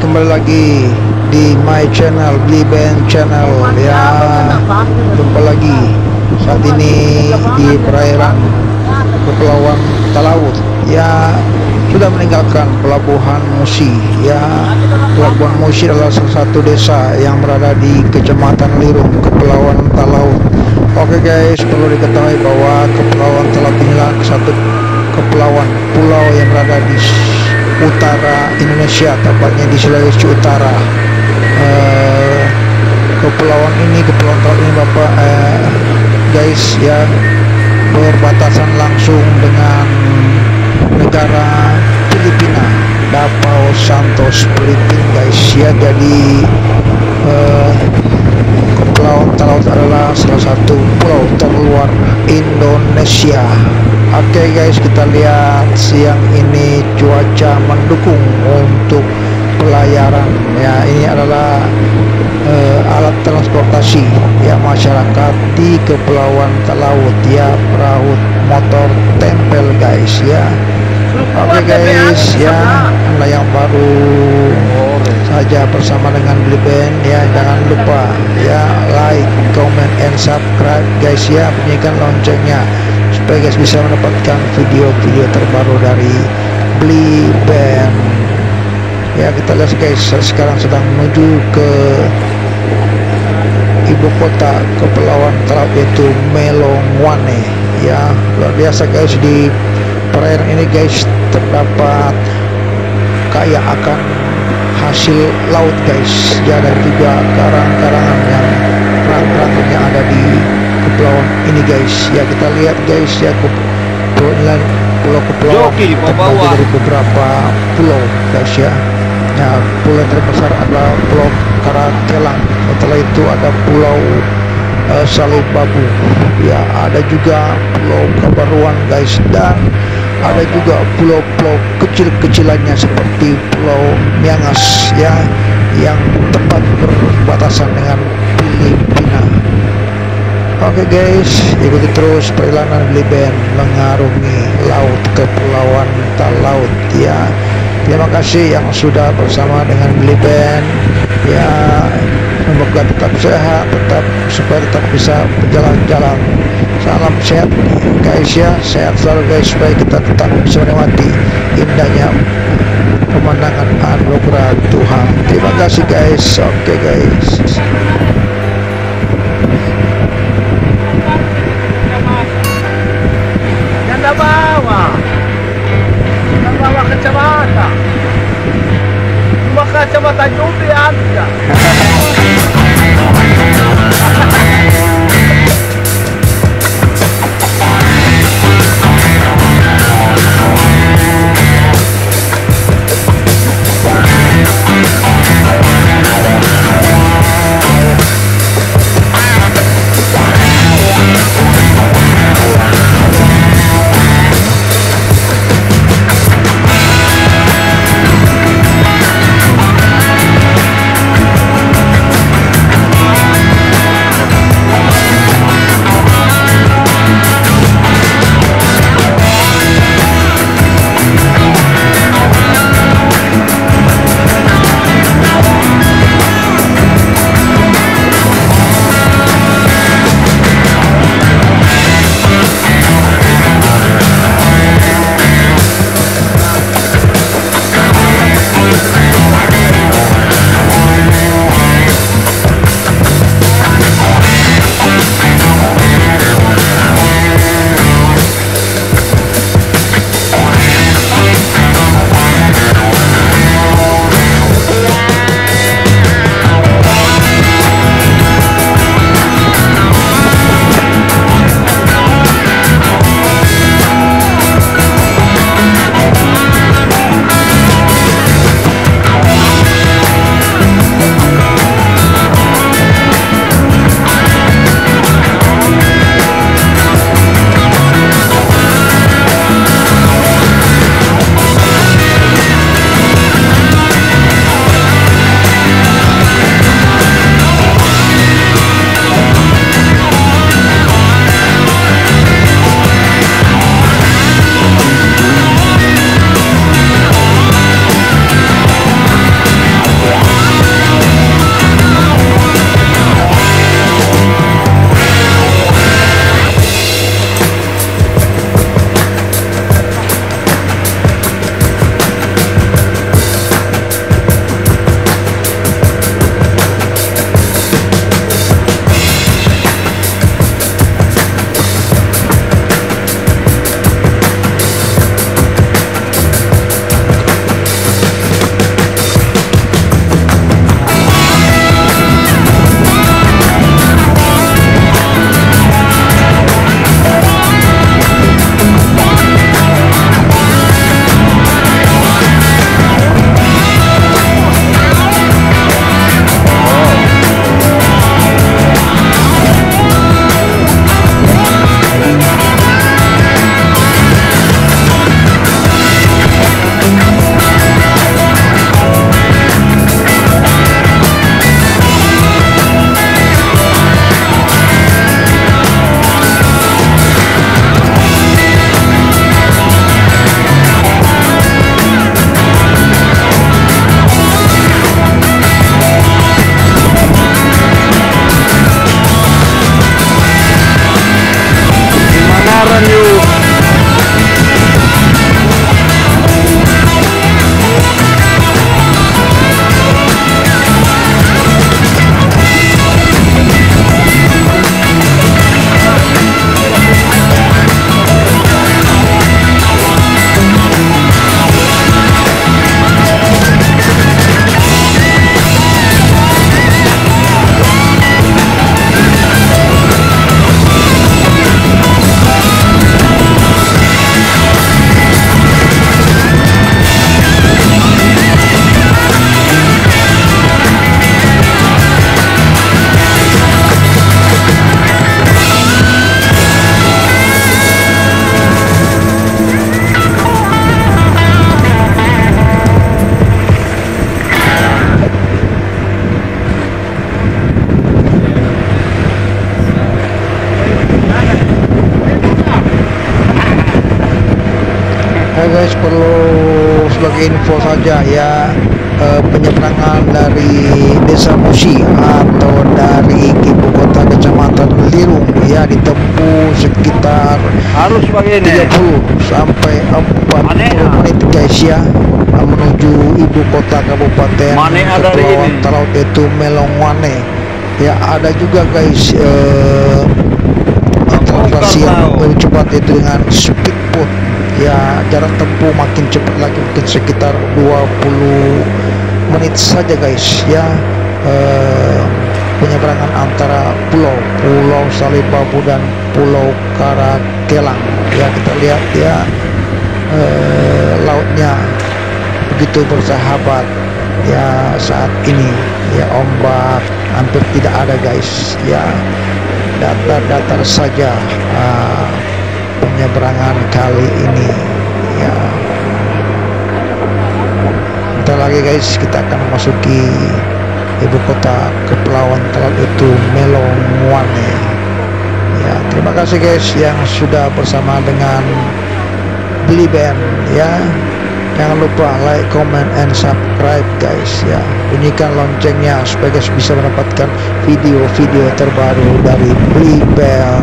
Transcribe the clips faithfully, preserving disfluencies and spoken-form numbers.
kembali lagi di my channel, Bliben channel ya. Jumpa lagi saat ini di perairan Kepulauan Talaut ya. Sudah meninggalkan Pelabuhan Musi ya. Pelabuhan Musi adalah salah satu desa yang berada di Kecamatan Lirung, Kepulauan Talaut. Oke guys, perlu diketahui bahwa Kepulauan Talaut inilah satu kepulauan pulau yang berada di utara Indonesia, tepatnya di Sulawesi Utara. Uh, kepulauan ini, Kepulauan Talaut ini Bapak uh, guys ya, berbatasan langsung dengan negara Filipina, Davao Santos, Filipina guys ya. Jadi uh, Kepulauan Talaut adalah salah satu pulau terluar Indonesia. Oke okay guys, kita lihat siang ini cuaca mendukung untuk pelayaran ya. Ini adalah uh, alat transportasi ya masyarakat di Kepulauan Talaut ya, perahu motor tempel guys ya. Oke okay guys ya, Anda yang baru saja bersama dengan Bliben ya, jangan lupa ya like, comment, and subscribe guys ya. Bunyikan loncengnya supaya guys bisa mendapatkan video-video terbaru dari Bliben ya. Kita lihat guys, sekarang sedang menuju ke ibu kota Kepulauan Talaut yaitu Melongwane ya. Luar biasa guys, di perairan ini guys terdapat kaya akan hasil laut guys ya, dan juga karang-karangan yang kerang-kerang yang ada di kepulauan ini guys ya. Kita lihat guys ya, pulau kepulauan terbagi dari beberapa pulau guys ya. Nah, pulau yang terbesar adalah Pulau Karatelang. Setelah itu ada Pulau uh, Salib Babu ya, ada juga Pulau Kabaruan guys, dan ada juga pulau-pulau kecil-kecilannya seperti Pulau Miangas ya, yang tepat berbatasan dengan Filipina. Oke guys, ikuti terus perjalanan Bliben mengarungi laut Kepulauan Talaut ya. Terima kasih yang sudah bersama dengan Bliben ya. Semoga tetap sehat, tetap supaya tetap bisa berjalan-jalan. Salam sehat guys ya, sehat selalu guys, supaya kita tetap bisa menikmati indahnya pemandangan anugerah Tuhan. Terima kasih guys. Oke guys. Jangan bawa, jangan bawa kacamata, cuma kacamata jumbi aja. Ya guys, perlu sebagai info saja ya, eh, penyeberangan dari Desa Musi atau dari ibu kota Kecamatan Lirung ya ditempuh sekitar Harus begini. tiga puluh sampai empat puluh menit guys ya, menuju ibu kota Kabupaten Mane ada Kepulauan ini. Talaut itu Melongwane ya. Ada juga guys eh, transportasi yang lebih cepat itu dengan speedboat ya, jarak tempuh makin cepat lagi, mungkin sekitar dua puluh menit saja guys ya, eh, penyeberangan antara pulau Pulau Salibabu dan Pulau Karakelang ya. Kita lihat ya, eh, lautnya begitu bersahabat ya saat ini ya, ombak hampir tidak ada guys ya, datar-datar saja uh, penyeberangan kali ini ya. Bentar lagi guys kita akan memasuki ibu kota Kepulauan Talaut itu Melongwane ya. Terima kasih guys yang sudah bersama dengan Bliben ya. Jangan lupa like, comment, and subscribe guys ya. Bunyikan loncengnya supaya guys bisa mendapatkan video-video terbaru dari Bliben.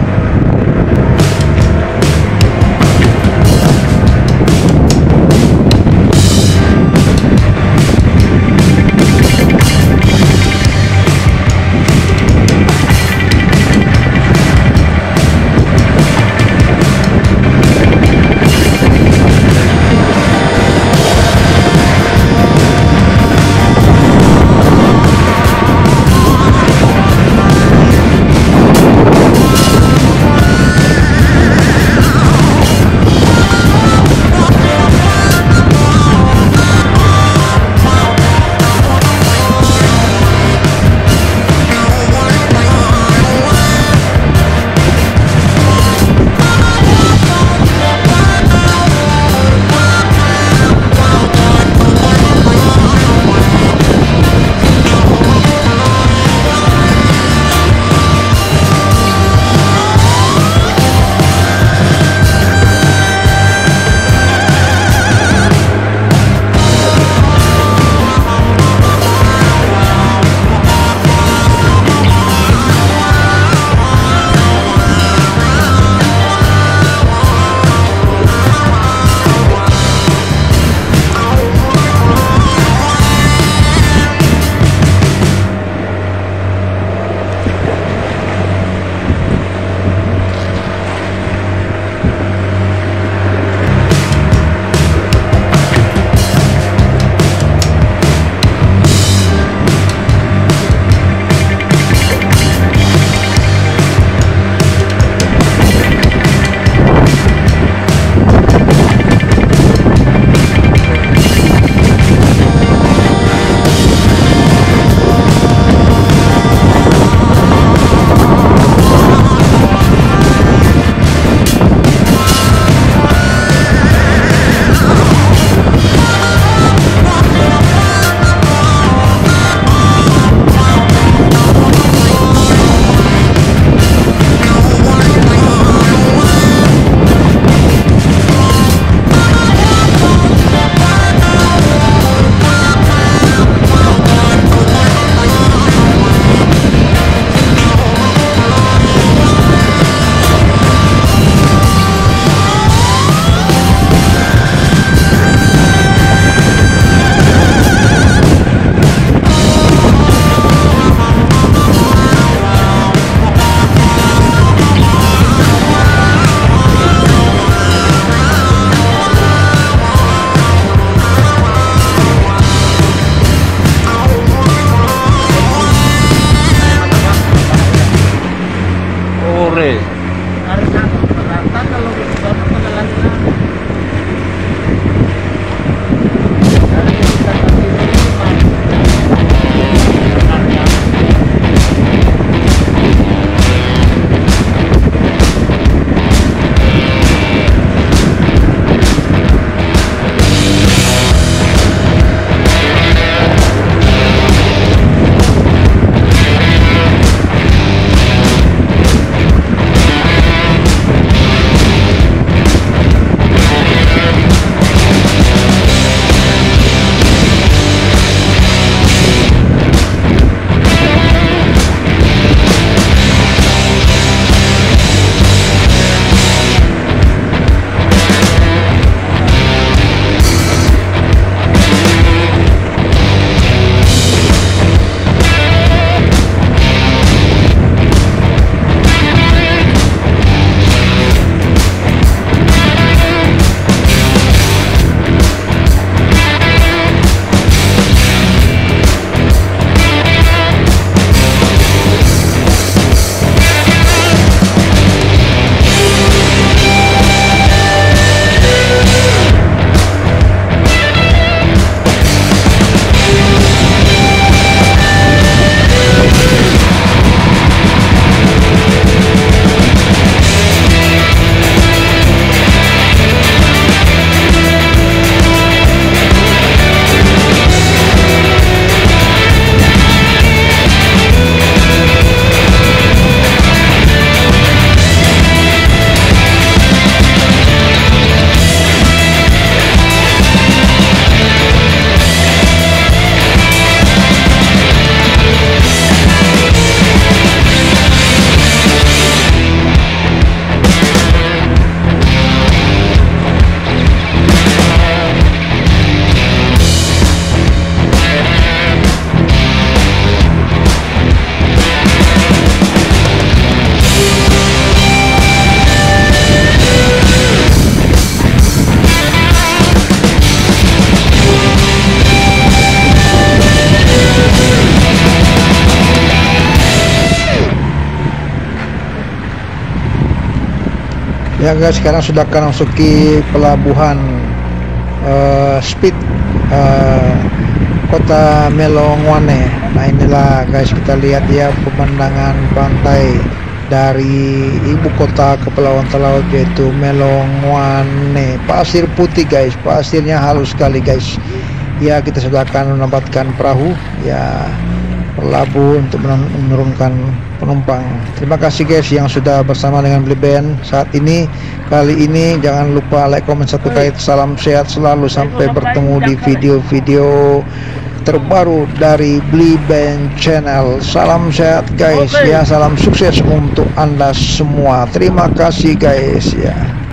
Ya guys, sekarang sudah akan memasuki pelabuhan uh, Speed uh, kota Melongwane. Nah inilah guys, kita lihat ya pemandangan pantai dari ibu kota Kepulauan Talaut yaitu Melongwane. Pasir putih guys, pasirnya halus sekali guys. Ya kita sudah akan menempatkan perahu ya berlabuh untuk menurunkan penumpang. Terima kasih guys yang sudah bersama dengan Bliben saat ini. Kali ini jangan lupa like, comment, subscribe. Salam sehat selalu, sampai bertemu di video-video terbaru dari Bliben Channel. Salam sehat guys ya, salam sukses untuk Anda semua. Terima kasih guys ya.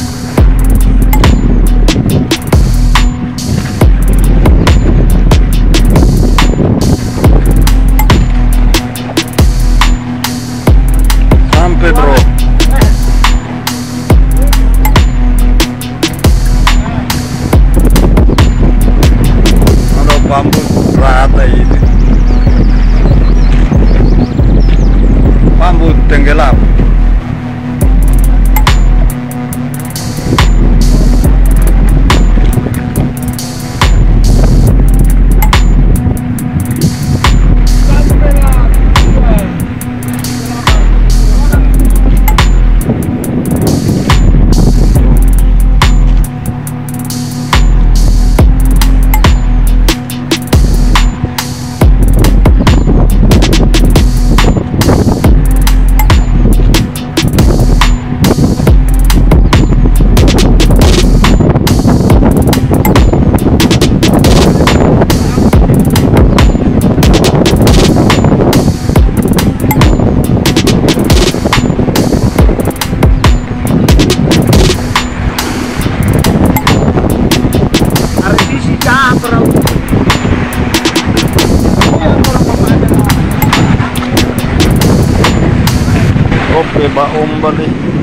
Bro, ada bambu rata ini, bambu tenggelam. Oke, Mbak Om balik.